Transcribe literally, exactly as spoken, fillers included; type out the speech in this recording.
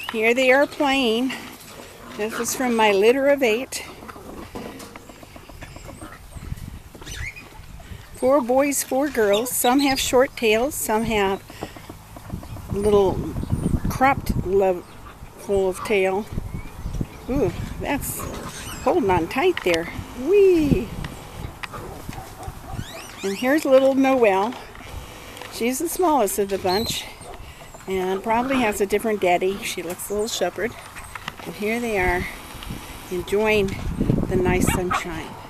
Here they are playing. This was from my litter of eight. Four boys, four girls. Some have short tails, some have little cropped level of tail. Ooh, that's holding on tight there. Whee! And here's little Noelle. She's the smallest of the bunch and probably has a different daddy. She looks a little shepherd. And here they are enjoying the nice sunshine.